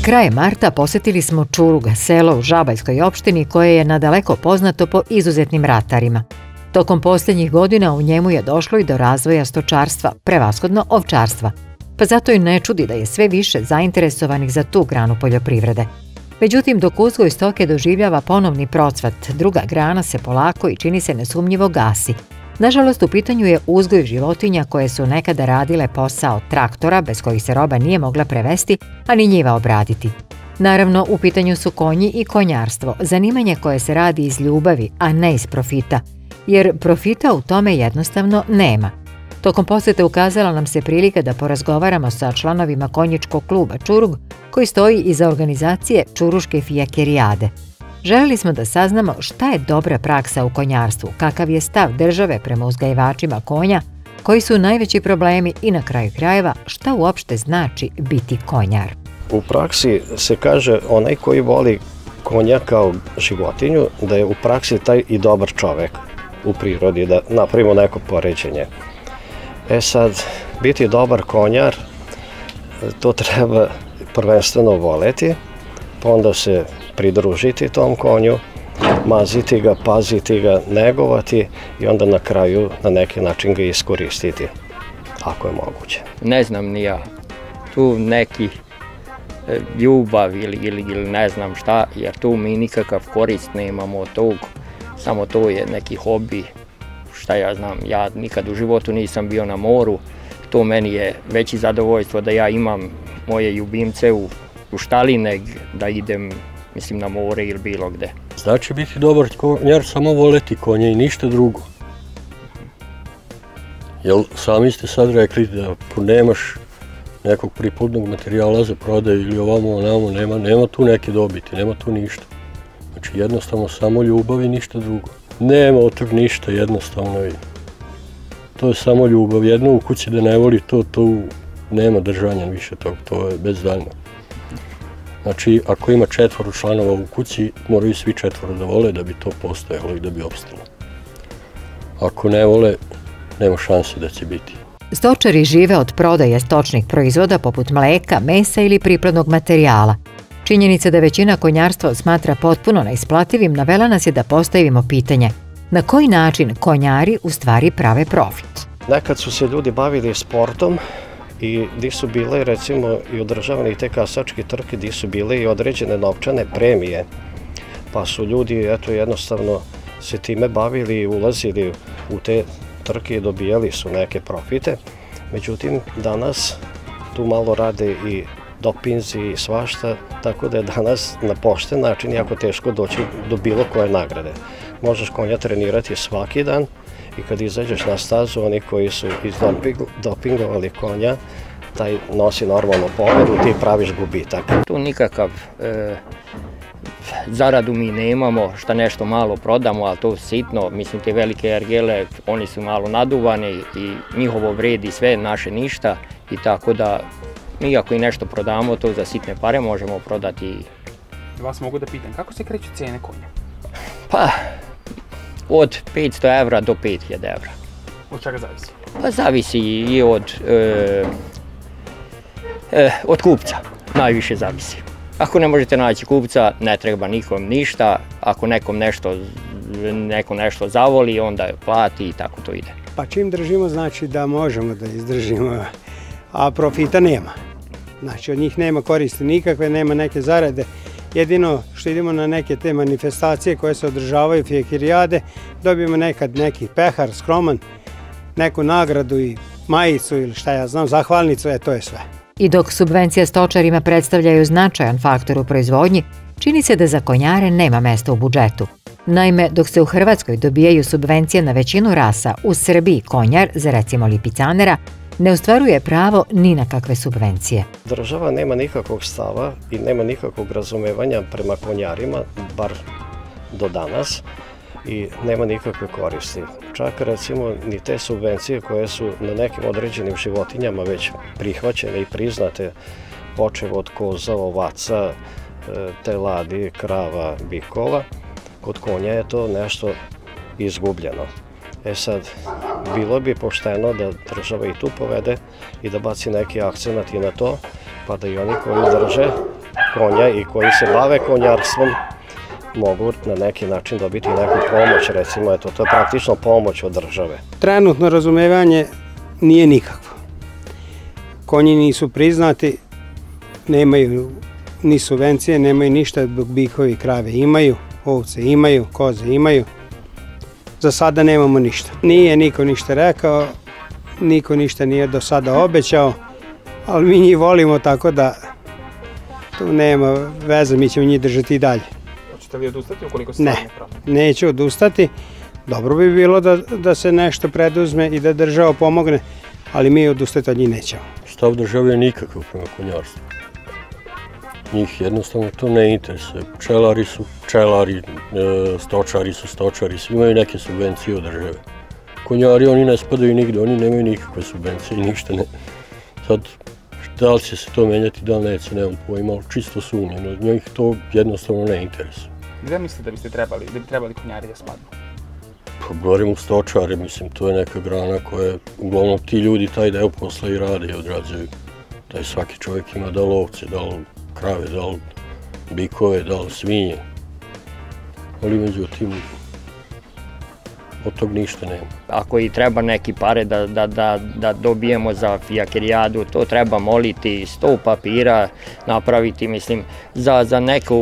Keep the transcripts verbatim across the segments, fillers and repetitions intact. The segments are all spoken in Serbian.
Krajem marta posetili smo Čurug, selo u Žabaljskoj opštini koje je nadaleko poznato po izuzetnim ratarima. Tokom posljednjih godina u njemu je došlo i do razvoja stočarstva, prevashodno ovčarstva, pa zato i ne čudi da je sve više zainteresovanih za tu granu poljoprivrede. Međutim, dok uzgoj stoke doživljava ponovni procvat, druga grana se polako i čini se nesumnjivo gasi. Nažalost, u pitanju je uzgoj životinja koje su nekada radile posao traktora bez kojih se roba nije mogla prevesti, a ni njiva obraditi. Naravno, u pitanju su konji i konjarstvo, zanimanje koje se radi iz ljubavi, a ne iz profita, jer profita u tome jednostavno nema. Tokom posete ukazala nam se prilika da porazgovaramo sa članovima konjičkog kluba Čurug, koji stoji iza organizacije Čuruške fijakerijade. Želeli smo da saznamo šta je dobra praksa u konjarstvu, kakav je stav države prema uzgajivačima konja, koji su najveći problemi i na kraju krajeva šta uopšte znači biti konjar. U praksi se kaže onaj koji voli konja kao životinju, da je u praksi taj i dobar čovek u prirodi, da napravimo neko poređenje. E sad, biti dobar konjar, to treba prvenstveno voleti, pa onda se pridružiti tom konju, maziti ga, paziti ga, negovati i onda na kraju na neki način ga iskoristiti, ako je moguće. Ne znam ni ja, tu neki ljubav ili, ili, ili ne znam šta, jer tu mi nikakav korist nemamo od tog, samo to je neki hobi, šta ja znam, ja nikad u životu nisam bio na moru, to meni je veće zadovoljstvo da ja imam moje ljubimce u, u štali nego da idem, mislim, na more ili bilo gde. Znači biti dobar konjar samo voleti konje i ništa drugo. Jel sami ste sad rekli da nemaš nekog priplodnog materijala za prodaju ili ovamo onamo, nema, nema tu neke dobiti, nema tu ništa. Znači jednostavno samo ljubav i ništa drugo. Nema od tog ništa, jednostavno je. To je samo ljubav. Jedno u kući da ne voli to, to nema držanja više tog, to je bezdaljno. Znači, ako ima četvoru članova u kući, moraju svi četvoro da vole da bi to postojalo i da bi opstalo. Ako ne vole, nema šanse da će biti. Stočari žive od prodaje stočnih proizvoda poput mleka, mesa ili priplodnog materijala. Činjenica da većina konjarstva smatra potpuno neisplativim navela nas je da postavimo pitanje na koji način konjari u stvari prave profit. Nekad su se ljudi bavili sportom i gdje su bile recimo i održavane i te kasačke trke, gdje su bile i određene novčane premije, pa su ljudi eto jednostavno se time bavili i ulazili u te trke i dobijali su neke profite. Međutim, danas tu malo rade i dopinzi i svašta, tako da je danas na pošten način jako teško doći do bilo koje nagrade. Možeš konja trenirati svaki dan i kad izađeš na stazu, oni koji su izdopingovali konja, taj nosi normalnu pobedu, ti praviš gubitak. Tu nikakav e, zaradu mi nemamo, šta nešto malo prodamo, ali to sitno, mislim te velike ergele, oni su malo naduvani i njihovo vredi sve, naše ništa i tako da mi ako i nešto prodamo, to za sitne pare možemo prodati. Vas mogu da pitam, kako se kreću cijene konja? Pa, od petsto evra do pet hiljada evra. Od čega zavisi? Pa zavisi i od, e, e, od kupca, najviše zavisi. Ako ne možete naći kupca, ne treba nikom ništa, ako nekom nešto, neko nešto zavoli, onda plati i tako to ide. Pa čim držimo znači da možemo da izdržimo, a profita nema. Znači od njih nema koristi nikakve, nema neke zarade. Jedino što idemo na neke te manifestacije koje se održavaju, fijakerijade, dobijemo nekad neki pehar skroman, neku nagradu i majicu ili šta ja znam, zahvalnicu, e to je sve. I dok subvencije stočarima predstavljaju značajan faktor u proizvodnji, čini se da za konjare nema mesta u budžetu. Naime, dok se u Hrvatskoj dobijaju subvencije na većinu rasa, u Srbiji konjar, za recimo lipicanera, ne ostvaruje pravo ni na kakve subvencije. Država nema nikakvog stava i nema nikakvog razumevanja prema konjarima, bar do danas, i nema nikakve koristi. Čak recimo ni te subvencije koje su na nekim određenim životinjama već prihvaćene i priznate, počev od koza, ovaca, teladi, krava, bikova, kod konja je to nešto izgubljeno. E sad, bilo bi pošteno da država i tu povede i da baci neki akcenat i na to, pa da i oni koji drže konja i koji se bave konjarstvom mogu na neki način dobiti neku pomoć, recimo, eto, to je praktično pomoć od države. Trenutno razumevanje nije nikakvo. Konji nisu priznati, nemaju ni subvencije, nemaju ništa, dok bikovi i krave imaju, ovce imaju, koze imaju. Za sada nemamo ništa. Nije niko ništa rekao, niko ništa nije do sada obećao, ali mi njih volimo, tako da tu nema veze, mi ćemo njih držati i dalje. Hoćete li odustati ukoliko se ne, ne promeni? Neću odustati. Dobro bi bilo da, da se nešto preduzme i da država pomogne, ali mi odustati od njih nećemo. Stav države je nikakav prema konjarstvu. Njih jednostavno to ne interesuje. Pčelari su pčelari, stočari su stočari, svi imaju neke subvencije od države. Konjari, oni ne spadaju nigde, oni nemaju nikakve subvencije i ništa ne. Sad, da li će se to menjati, da li neće, nemam pojma, ali čisto sumnjeno. Njih to jednostavno ne interesuje. Gde mislite da biste trebali, da bi trebali konjari da spadnu? Pa govorim u stočare, mislim, to je neka grana koja, uglavnom ti ljudi taj deo posla i rade i odrađaju. Taj svaki čovjek ima da li ovce, da li krave, da li bikove, da li svinje. Ali međutim, od tog ništa nema. Ako i treba neki pare da, da, da, da dobijemo za fijakerijadu, to treba moliti, sto papira napraviti, mislim, za, za neku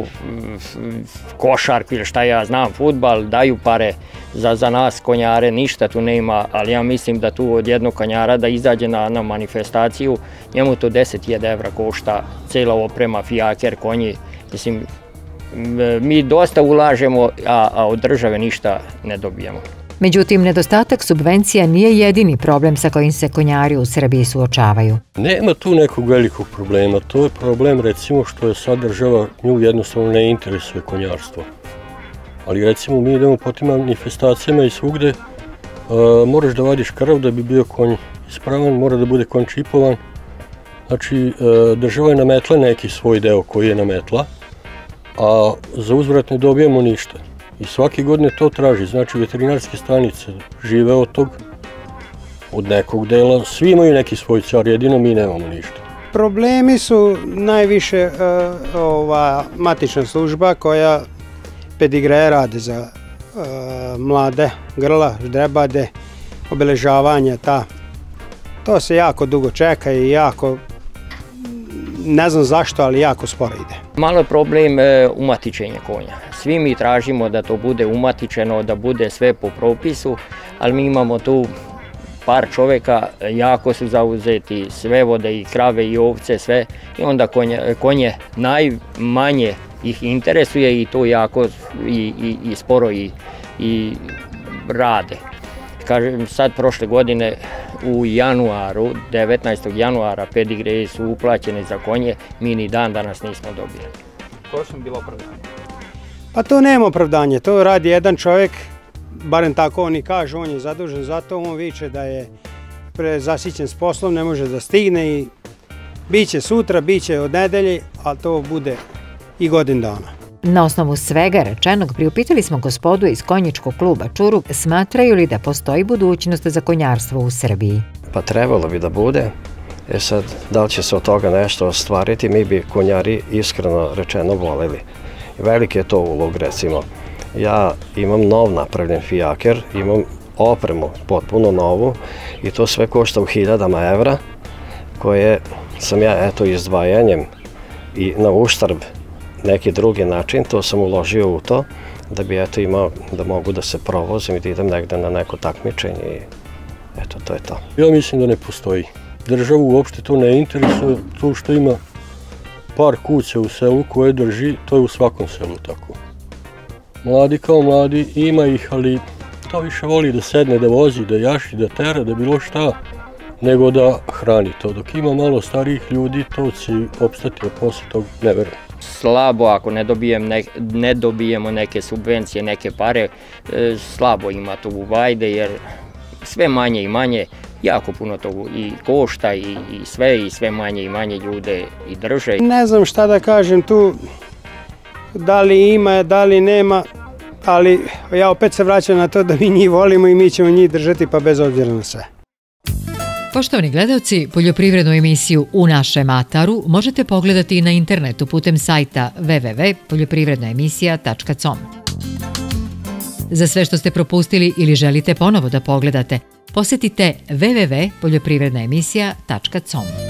košarku ili šta ja znam, fudbal, daju pare za, za nas konjare, ništa tu nema, ali ja mislim da tu od jednog konjara da izađe na, na manifestaciju, njemu to deset hiljada evra košta, cela oprema, fijaker, konji, mislim, mi dosta ulažemo, a, a od države ništa ne dobijemo. Međutim, nedostatak subvencija nije jedini problem sa kojim se konjari u Srbiji suočavaju. Nema tu nekog velikog problema, to je problem recimo što je sad država, nju jednostavno ne interesuje konjarstvo. Ali recimo mi idemo po tim manifestacijama i svugde, uh, moraš da vadiš krv da bi bio konj ispravan, mora da bude konj čipovan. Znači, uh, država je nametla neki svoj deo koji je nametla, a za uzvrat ne dobijemo ništa. I svake godine to traži, znači veterinarske stanice žive od tog, od nekog dela, svi imaju neki svoj car, jedino mi nemamo ništa. Problemi su najviše uh, ova matična služba koja pedigreje rade za uh, mlade grla, ždrebade, obeležavanja, ta. To se jako dugo čeka i jako, ne znam zašto, ali jako sporo ide. Malo je problem e, umatičenja konja. Svi mi tražimo da to bude umatičeno, da bude sve po propisu, ali mi imamo tu par čoveka, jako su zauzeti, sve vode i krave i ovce, sve. I onda konje, konje najmanje ih interesuje i to jako i, i, i sporo i, i rade. Kažem, sad prošle godine u januaru, devetnaestog januara, pedigreje su uplaćene za konje, mi ni dan danas nismo dobili. Koje su bilo opravdanje? Pa to nema opravdanje, to radi jedan čovjek, barem tako oni kažu, on je zadužen za to, on viče da je prezasićen s poslom, ne može da stigne i bit će sutra, bit će od nedelje, a to bude i godin dana. Na osnovu svega rečenog priupitali smo gospodu iz konjičkog kluba Čurug smatraju li da postoji budućnost za konjarstvo u Srbiji. Pa trebalo bi da bude. E sad, da li će se od toga nešto ostvariti, mi bi konjari iskreno rečeno voleli. Veliki je to ulog, recimo. Ja imam nov napravljen fijaker, imam opremu potpuno novu i to sve košta u hiljadama evra, koje sam ja eto izdvajanjem i na uštrb neki drugi način, to sam uložio u to, da bi eto imao, da mogu da se provozim i da idem negde na neko takmičenje i eto, to je to. Ja mislim da ne postoji. Državu uopšte to ne interesuje, to što ima par kuća u selu koje drži, to je u svakom selu tako. Mladi kao mladi, ima ih, ali to više voli da sedne, da vozi, da jaši, da tera, da bilo šta, nego da hrani to. Dok ima malo starijih ljudi, to će opstati, a posle tog ne verujem. Slabo ako ne, dobijem ne, ne dobijemo neke subvencije, neke pare, e, slabo ima tu vajde jer sve manje i manje, jako puno to i košta i, i sve i sve manje i manje ljude i drže. Ne znam šta da kažem tu, da li ima, da li nema, ali ja opet se vraćam na to da mi njih volimo i mi ćemo njih držati pa bez obzira na sve. Poštovani gledaoci, poljoprivrednu emisiju U našem ataru možete pogledati na internetu putem sajta w w w tačka poljoprivredna emisija tačka com. Za sve što ste propustili ili želite ponovo da pogledate, posetite w w w tačka poljoprivredna emisija tačka com.